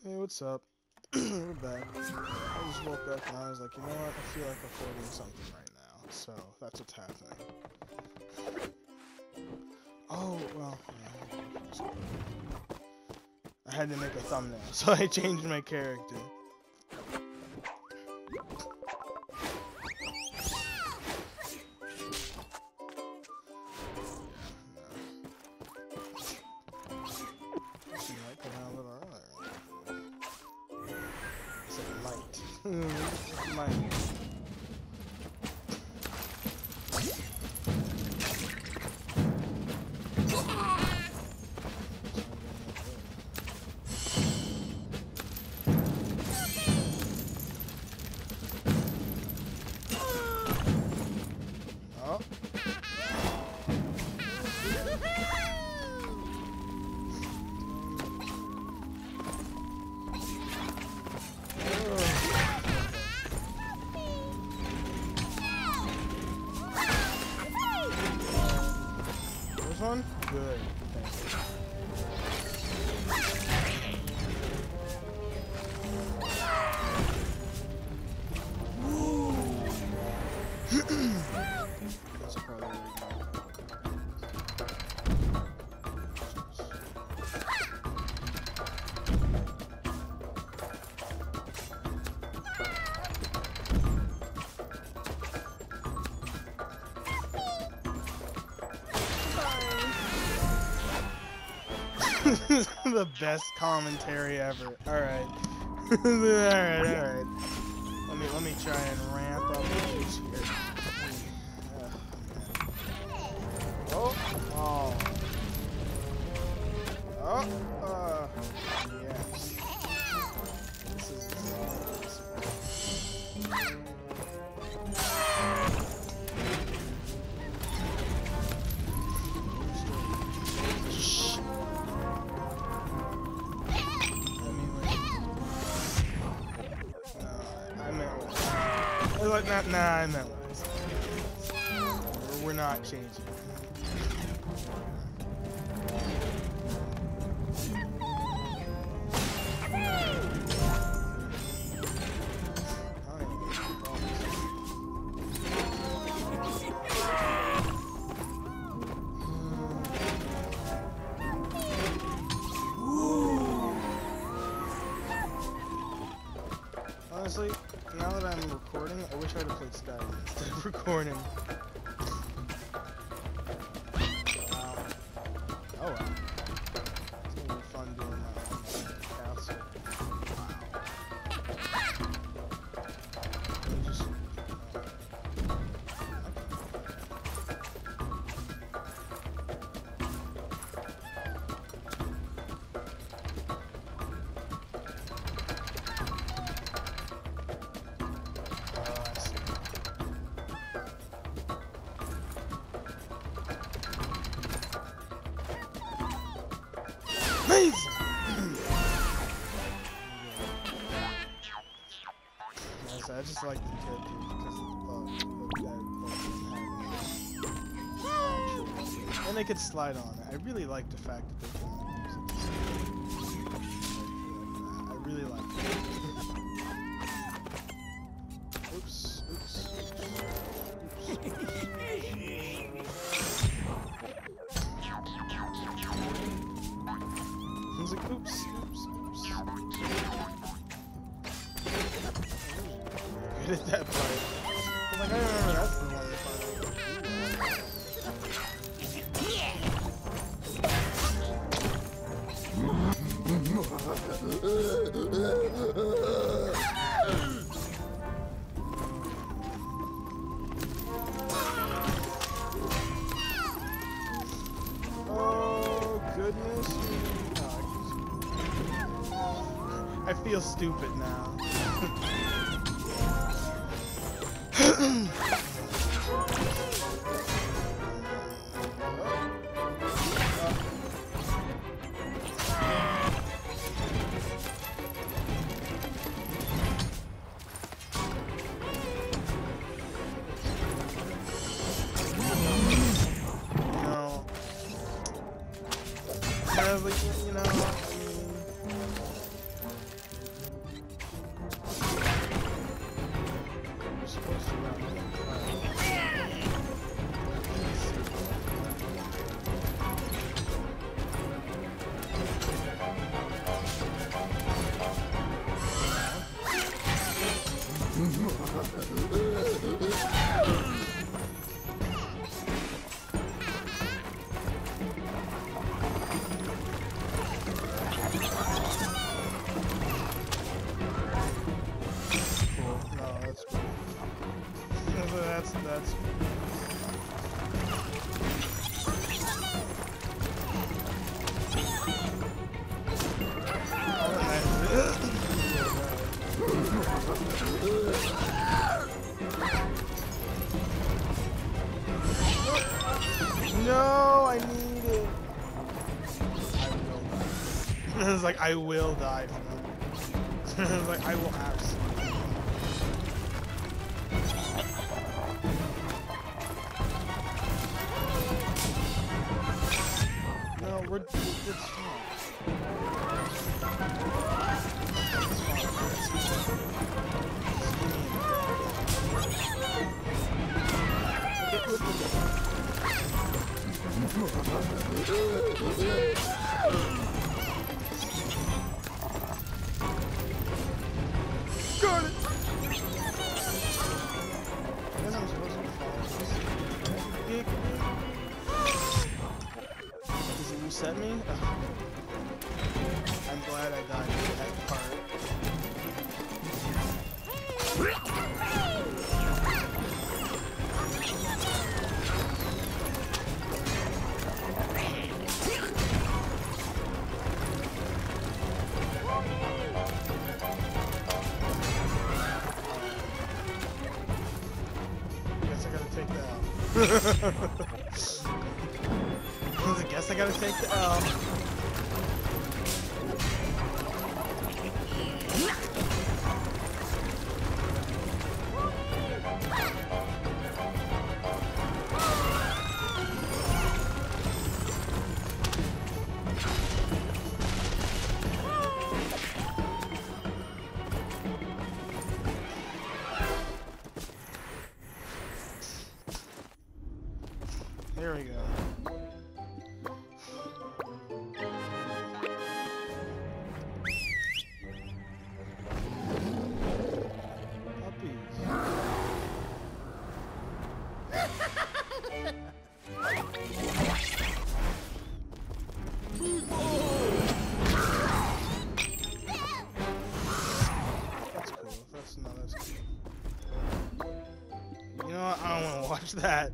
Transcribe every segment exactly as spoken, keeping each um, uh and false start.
Hey, what's up? We're back. I just woke up and I was like, you know what? I feel like recording something right now. So that's what's happening. Oh, well, yeah. I had to make a thumbnail, so I changed my character. Might. Oh. This one? Good. That's probably right. The best commentary ever. Alright. alright, alright. Let me let me try and ramp up the juice here. Oh, oh. Oh, uh, yes. This is Like, nah, nah, I meant less. We're, we're not changing. Honestly, now that I'm recording, I wish I'd have played Skyrim instead of recording. Wow. Oh well. It's gonna be fun doing that on the castle. Wow. Just, uh, Amazing! Yes, I just like the character because of the bug. And they could slide on it. I really like the fact that they can use it. I really like it. Oops, oops, oops, oops. He's like, oops, oops, oops. Good at that part. I'm like, I remember that's the one that part. Oh, goodness. I feel stupid now. You know, you know, I mean, that's. No, I need it. I will die. It's like I will die from that. It's like I will absolutely. No, we're it's fine. Got it. Then I'm supposed to fall. Does it reset me? Ugh. I'm glad I died at that part. I guess I gotta take the L. There we go. Watch that.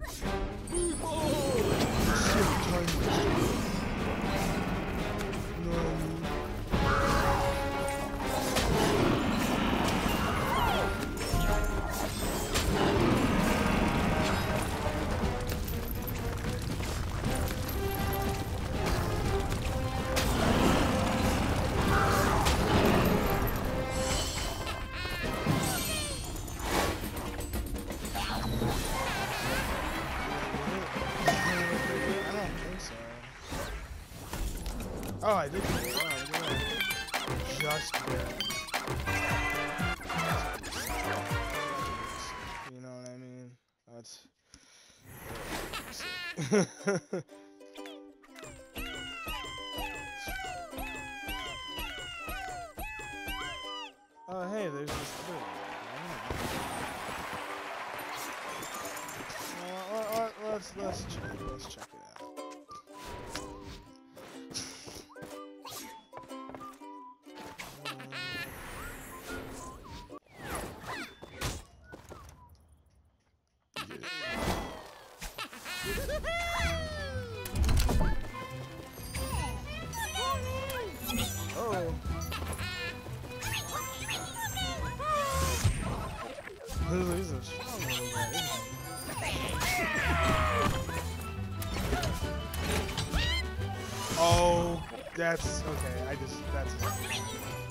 Oh, I did. Oh, yeah. Just barely. You know what I mean? That's. Oh, hey, there's this thing. Well, let's let's check. Let's check it out. Oh. He's a strong little guy, isn't he? Oh, that's okay. I just that's it.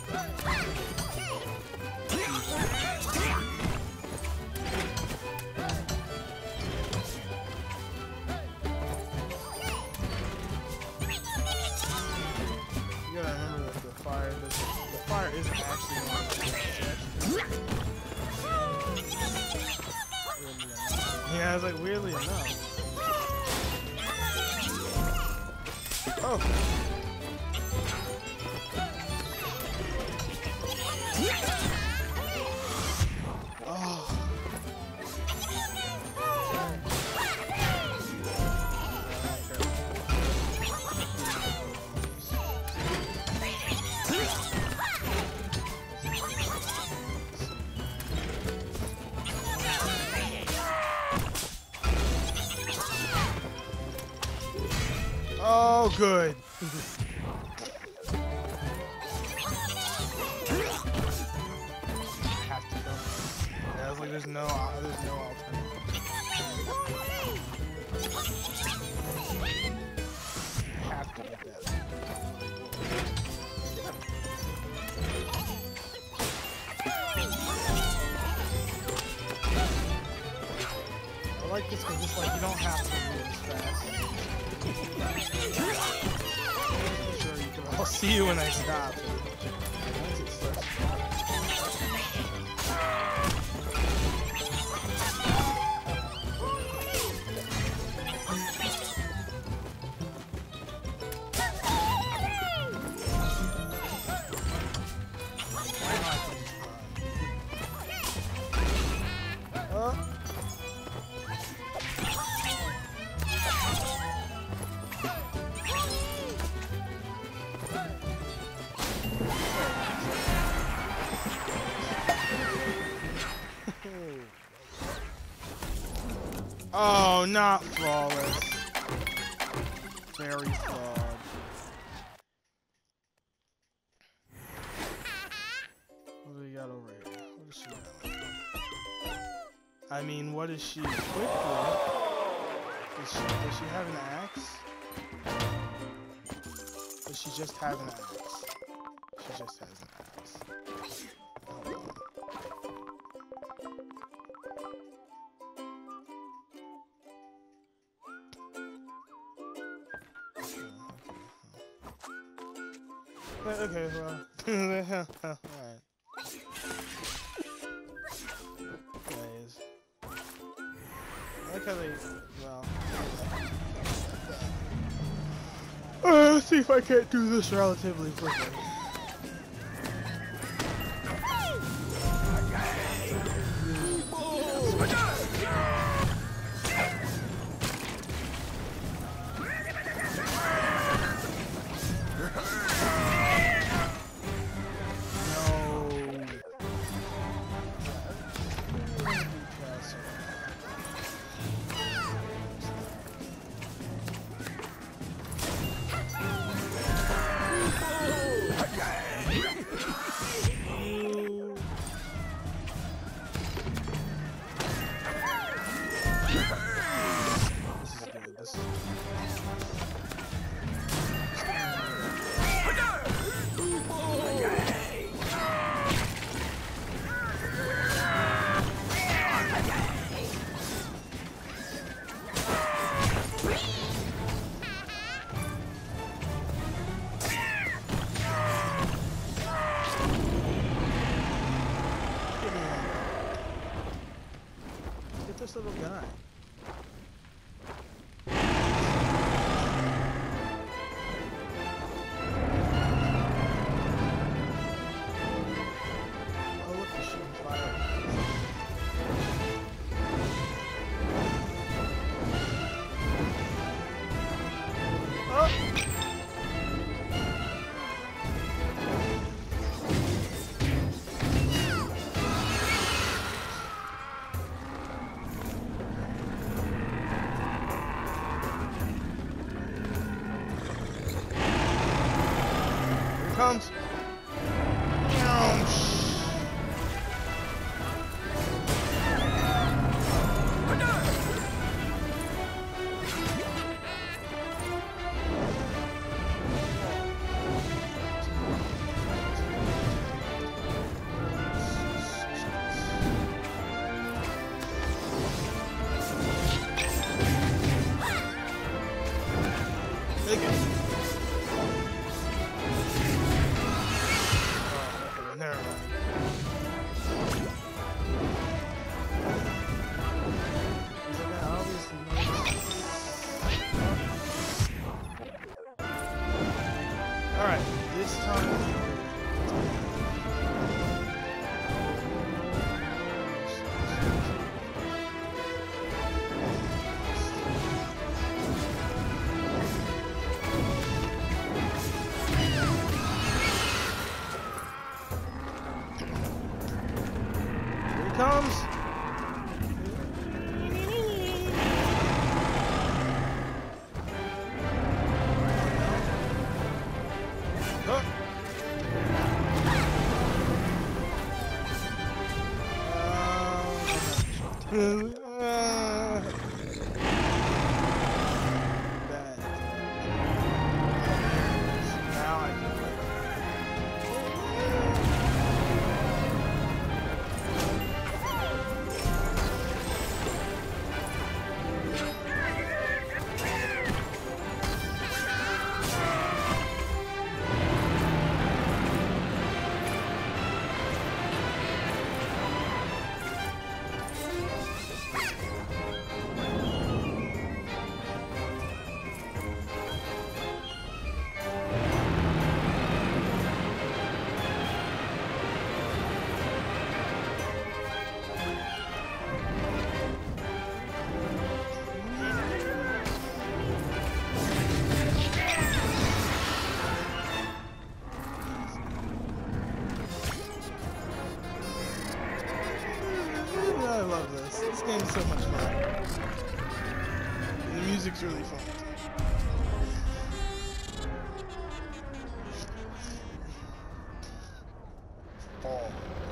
You gotta remember that the fire, the, the fire isn't actually on the Yeah, I was like, weirdly enough. Oh. Oh. Oh, good. Have to go. Yeah, I was like, there's no, uh, there's no alternative. Have to get that. I like this because it's like you don't have to move as fast. Sure, you can. I'll see you when I stop. Once it starts. Oh, not flawless. Very flawed. What do we got over here? What is she got? I mean, what is she equipped with? Does she, does she have an axe? Does she just have an axe? She just has an axe. Hold on. Okay, well, alright. Anyways. I like how they, well. Uh, let's see if I can't do this relatively quickly. This little guy. Oh, look, he's shooting fire. Oh! Comes. Take it. Alright, this time. Here he comes. Bad. Now I can play. I love this. This game's so much fun. And the music's really fun. Oh.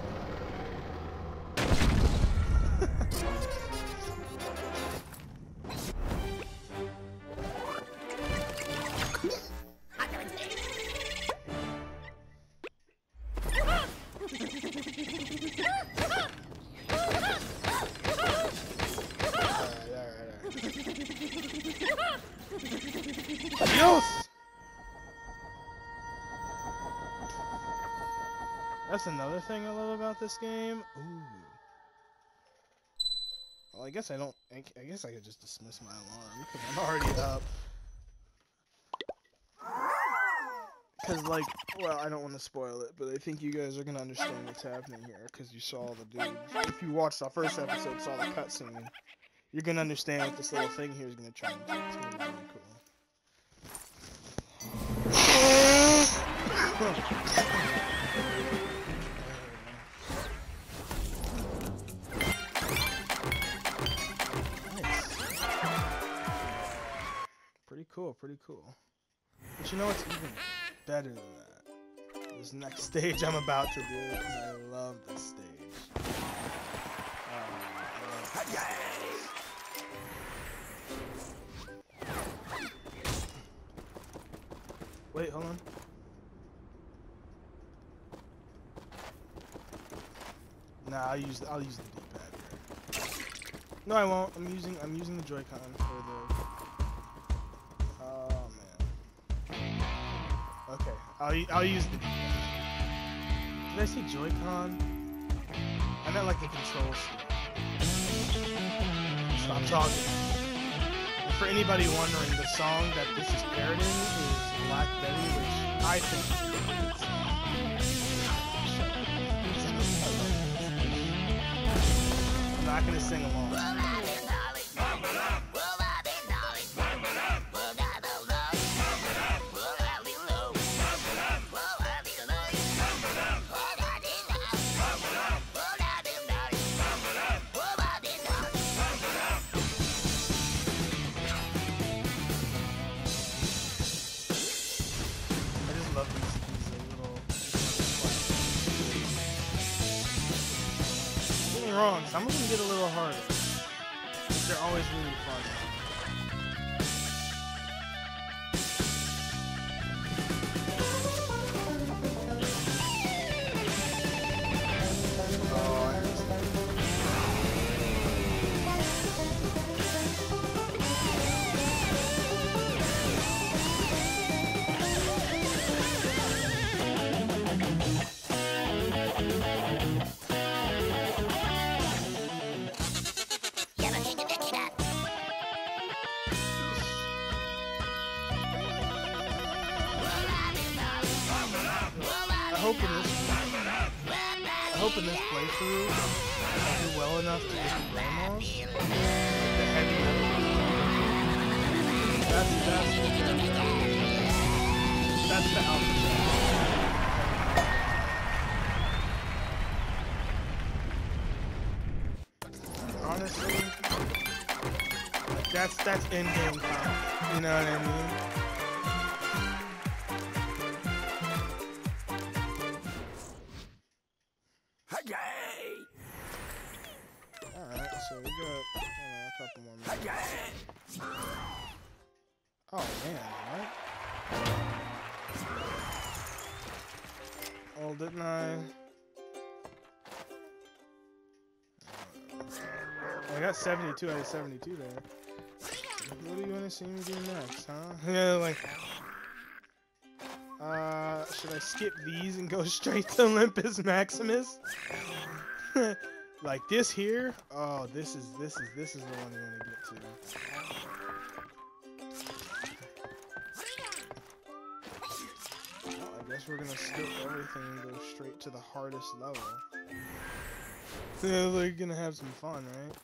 Adios! That's another thing I love about this game. Ooh. Well, I guess I don't. I guess I could just dismiss my alarm because I'm already up. Because, like, well, I don't want to spoil it, but I think you guys are gonna understand what's happening here because you saw the dude. If you watched the first episode, saw the cutscene, you're gonna understand what this little thing here is gonna try and do. It's gonna be really cool. Pretty cool, pretty cool. But you know what's even better than that? This next stage I'm about to do, because I love this stage. Oh, I love this stage. Wait, hold on. Nah, I'll use the, I'll use the D-pad here. No, I won't. I'm using I'm using the Joy-Con for the. Oh man. Okay, I'll I'll use the D-pad. Did I say Joy-Con? I meant like the control stick. Stop talking. And for anybody wondering, the song that this is parroting is Black Betty, which I think is a good song. I'm not gonna sing along. Wrong. Some of them get a little harder. But they're always really fun. Oh, I understand. I hope in this, I hope in this playthrough I do well enough to get the grandmas, like the heavy metal. That's that's the that's the alphabet. Honestly, like that's that's in-game content. You know what I mean? Alright, so we got you know, a couple more minutes. Oh man, what? Oh, didn't I? I got seventy-two out of seventy-two there. What do you want to see me do next, huh? Yeah, like... Uh, should I skip these and go straight to Olympus Maximus? Like this here? Oh, this is, this is, this is the one you want to get to. Well, I guess we're gonna skip everything and go straight to the hardest level. Yeah, we're gonna have some fun, right?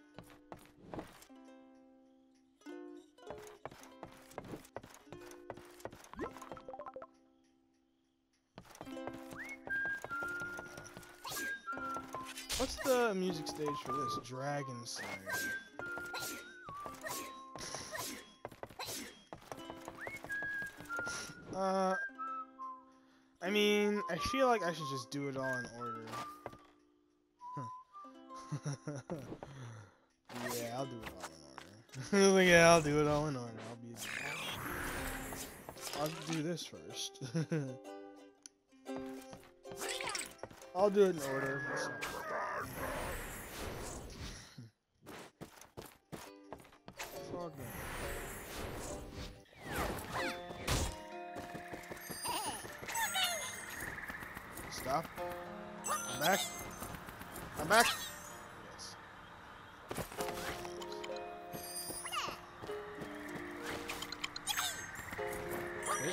What's the music stage for this? Dragon Slayer. Uh, I mean, I feel like I should just do it all in order. Yeah, I'll do it all in order. Yeah, I'll do it all in order. I'll be. I'll do this first. I'll do it in order. Fuck me. Stop. I'm back. I'm back. Yes. Wait.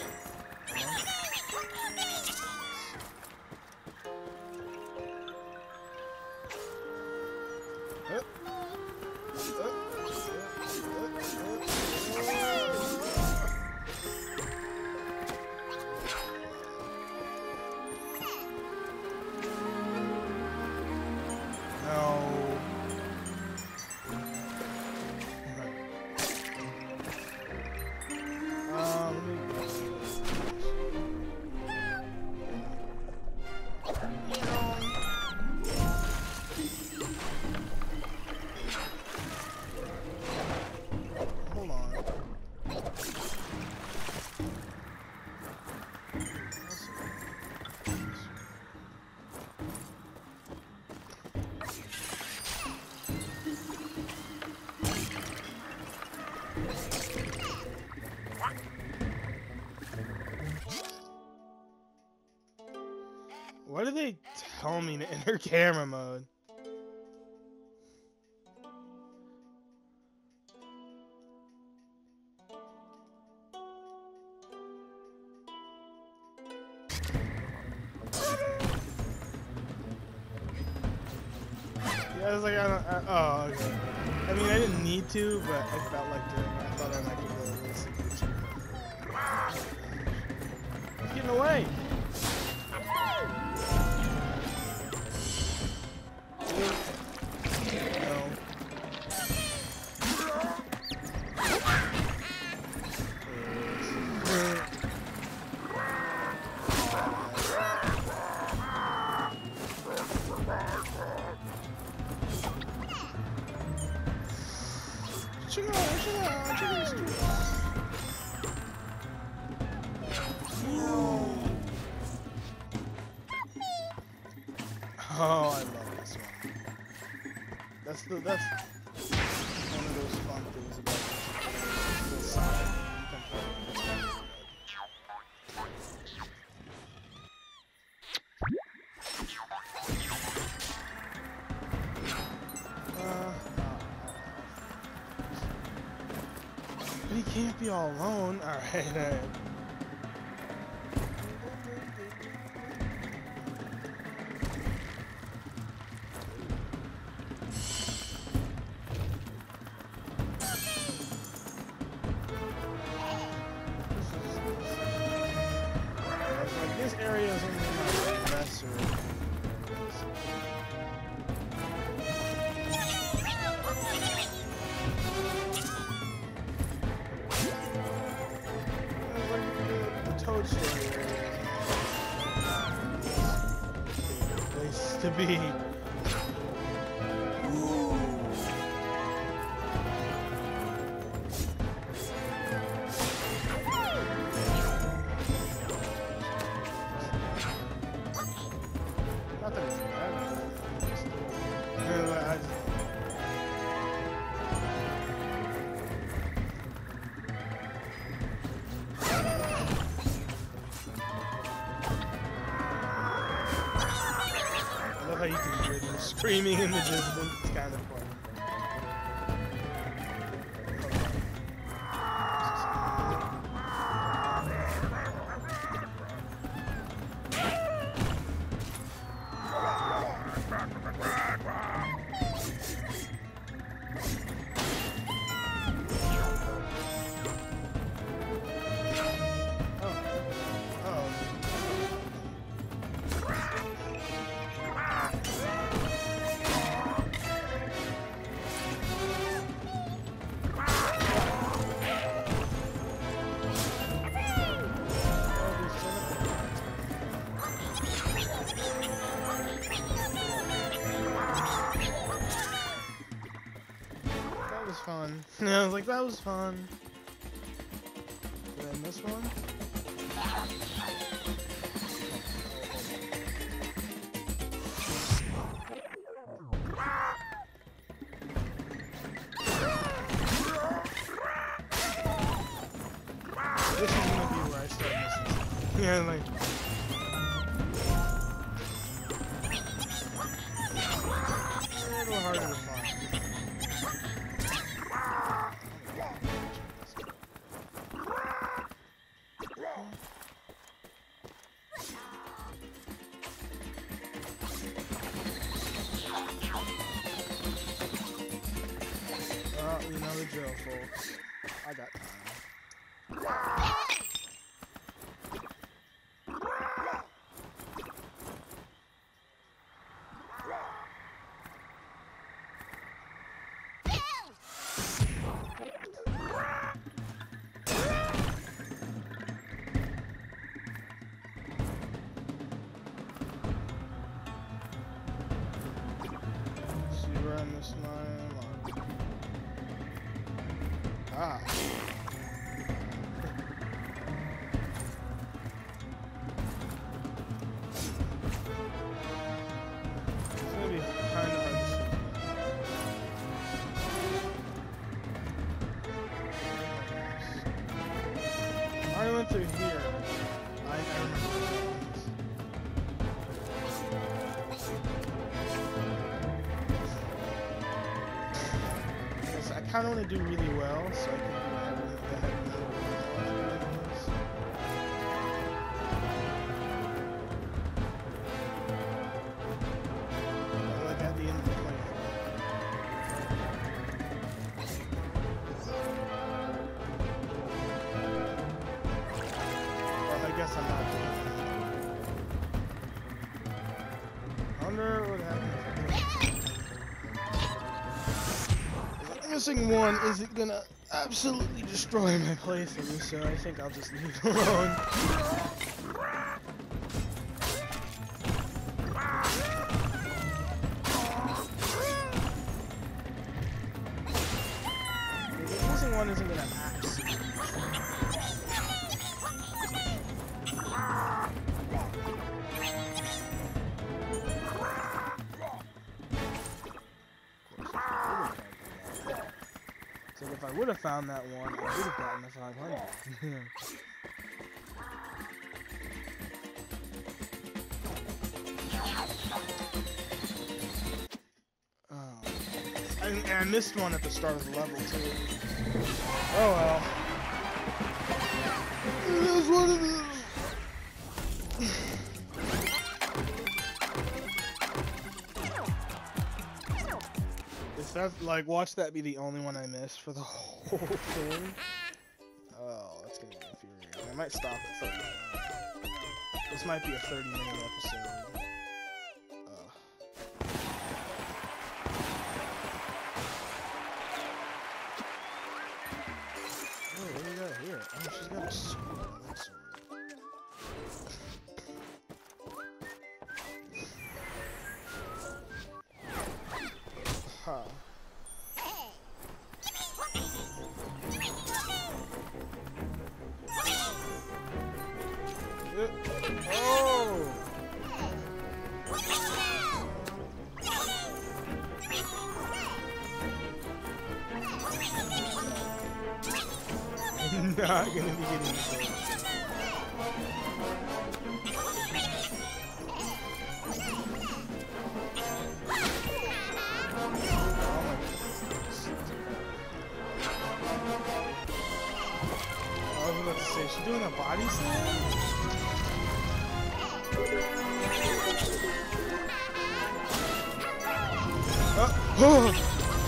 Why do they tell me to enter camera mode? Yeah, I was like, I don't, I, oh, okay. I mean, I didn't need to, but I felt like doing it. I thought I might get a little secret. He's getting away! Oh, I love this one. That's the that's one of those fun things about this side. Uh, but he can't be all alone. All right, all right. This area is only my lesser. The Toadstool area. Place to be. Ooh. I love how you can hear them screaming in the distance. It's kind of funny. Fun. Yeah, I was like, that was fun. Did I miss one? This is gonna be where I start missing. Yeah, like. A little harder to find. We know the drill, folks. I got time. See where I missed my alarm. Ah. It's gonna be kind of hard to see. I went through here. I, I remember what that means. I kind of want to do really well, so I can do heavy, the heavy metal. Like at the end of the playthrough. Well, I guess I'm not doing it. I wonder what happens if the missing one isn't gonna absolutely destroy my playthrough, so I think I'll just leave it alone. The missing one isn't gonna absolutely So if I would have found that one, I would have gotten the five hundred. Oh. I, I missed one at the start of the level too. Oh well. It is what it is. That's like, watch that be the only one I missed for the whole thing. Oh, that's gonna be infuriating. I might stop at thirty. This might be a thirty minute episode. Uh. Oh, what do we got here? Oh, she's got a sword. I like sword. Huh. Oh! I'm not gonna be getting this. doing a body slam? Oh! Oh!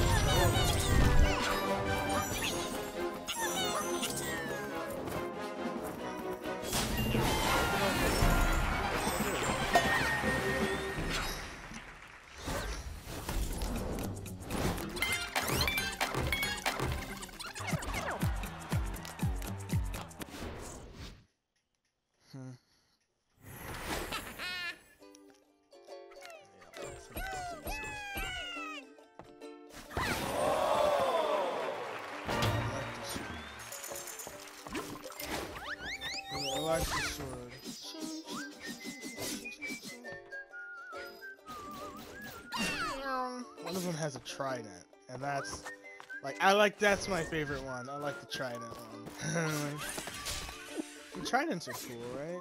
One of them has a trident, and that's like I like that's my favorite one. I like the trident one. The tridents are cool, right?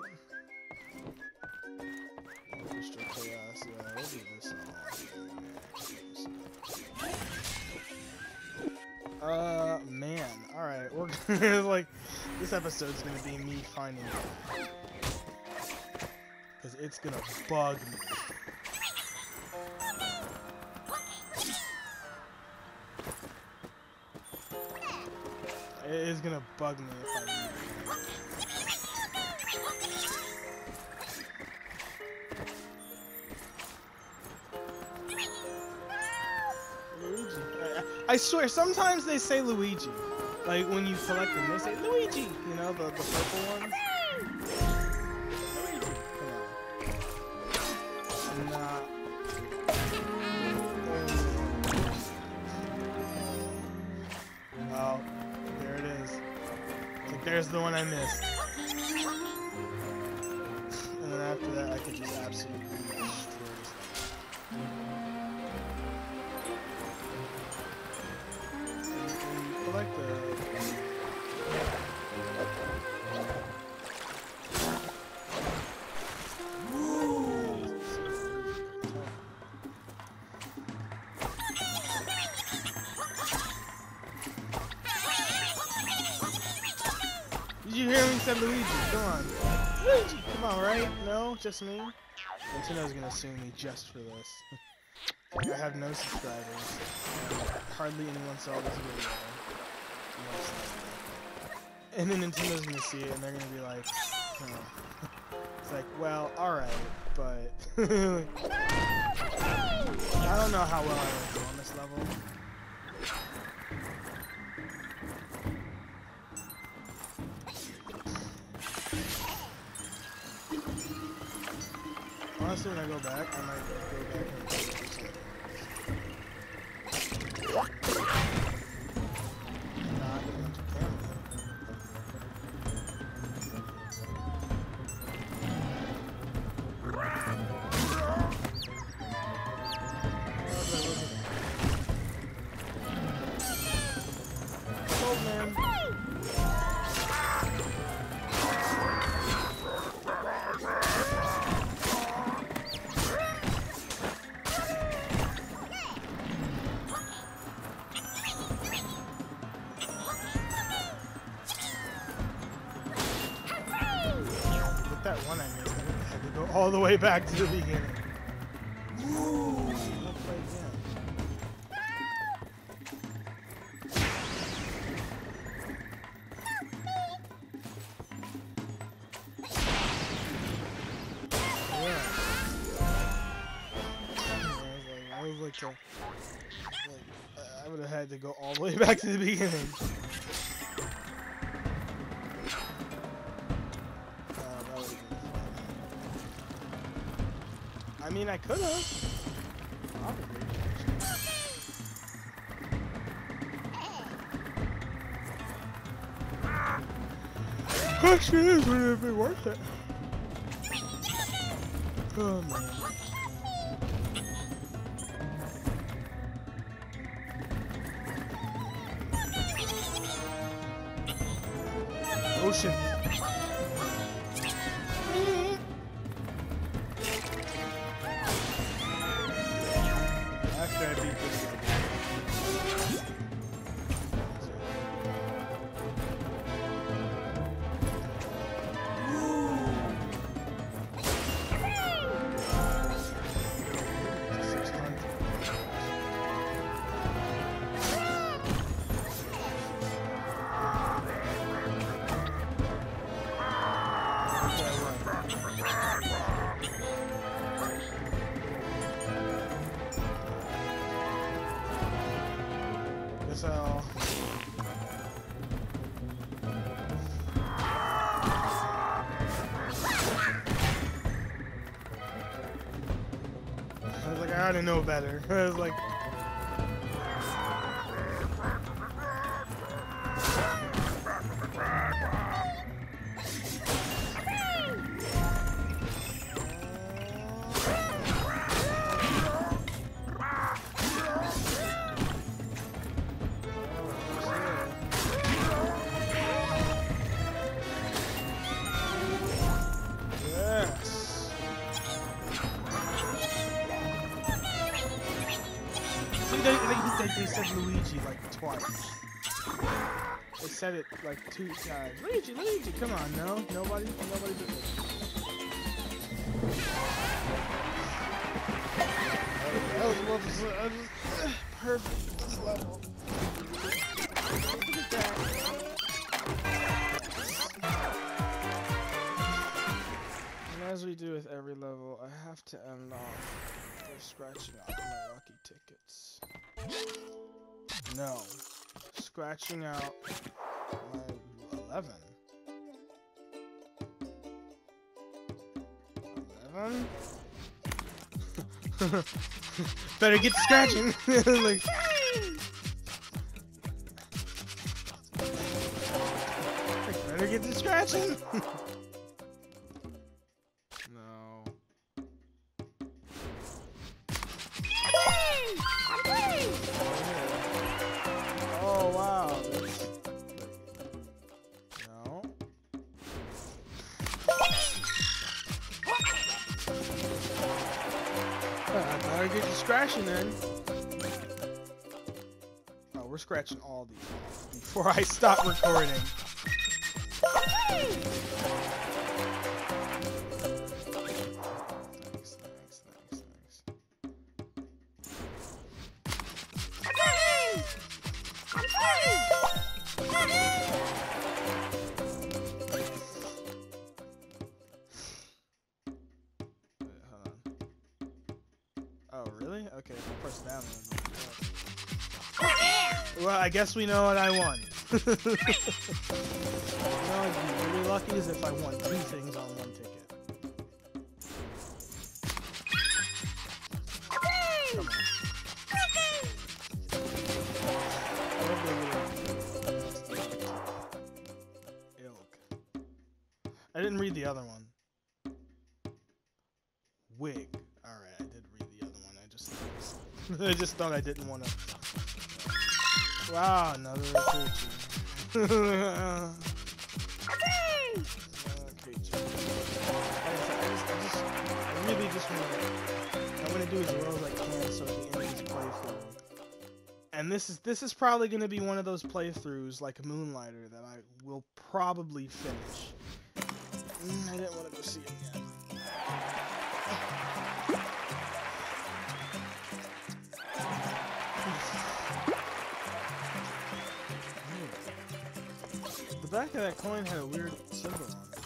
Orchestra Chaos, yeah, we'll do this all. Uh, man, all right, we're gonna like this episode's gonna be me finding it because it's gonna bug me. It is gonna bug me if I leave. Luigi. I, I swear, sometimes they say Luigi. Like when you collect them, they say Luigi. You know, the, the purple ones. Luigi. Come on. Nah. Oh. There's the one I missed. And then after that, I could just absolutely destroy this thing. I like the... Did you hear me say Luigi? Come on. Luigi! Come on, right? No? Just me? Nintendo's gonna sue me just for this. I have no subscribers. Hardly anyone saw this video. And then Nintendo's gonna see it and they're gonna be like, oh. It's like, well, alright, but... I don't know how well I will do on this level. Honestly, when I go back, I might go back and do something. Not a bunch of camera. Oh, man. That one I missed, I had to go all the way back to the beginning. Ooh, we'll play again. Yeah. I was like, I was like, a, like uh, I would have had to go all the way back to the beginning. I mean, I could have. Probably. Question is, would it be worth it? Oh man. Ocean. After I beat this level. I didn't know better. I was like. They, they, they said Luigi like twice. They said it like two times. Luigi, Luigi, come on, no, nobody, nobody did it. That was well just, I just, perfect this level. Look at that. And as we do with every level, I have to end off with scratching out my lucky tickets. No. Scratching out my eleven. eleven? Better get to scratching! Like, better get to scratching! No. Oh wow. That's... No. I better get to scratching then. Oh, we're scratching all these off before I stop recording. Thanks, thanks, thanks, thanks. Wait, hold on. Oh, really? Okay, I'll press down one. Well, I guess we know what I won. You know, I'd be really lucky is if I won two things on one ticket. Come on. I love the little ilk. I didn't read the other one. Wig. Alright, I did read the other one. I just I just thought I didn't want to. Wow, another creature. uh, creature. Like I, said, I, just, I, just, I really just want to. I want to do as well as I can so at the end of this playthrough. And this is this is probably going to be one of those playthroughs like Moonlighter that I will probably finish. Mm, I didn't want to go see it yet. The back of that coin had a weird symbol on it.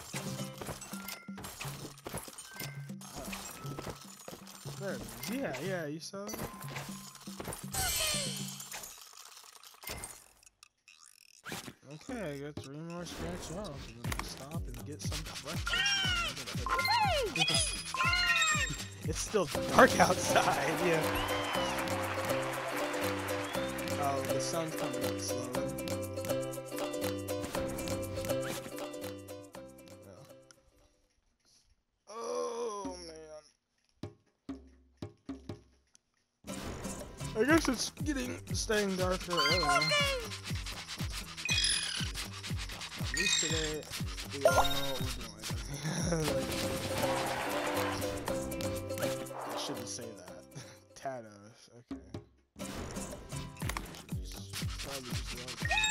Oh. There it is. Yeah, yeah, you saw it? Okay, I got three more scratch off. I'm gonna stop and get some breakfast. It's still dark outside, yeah. Oh, the sun's coming up slowly. I guess it's getting staying darker earlier. At least today we all know what we're doing. Like, I shouldn't say that. Tados, okay. Should just, probably just love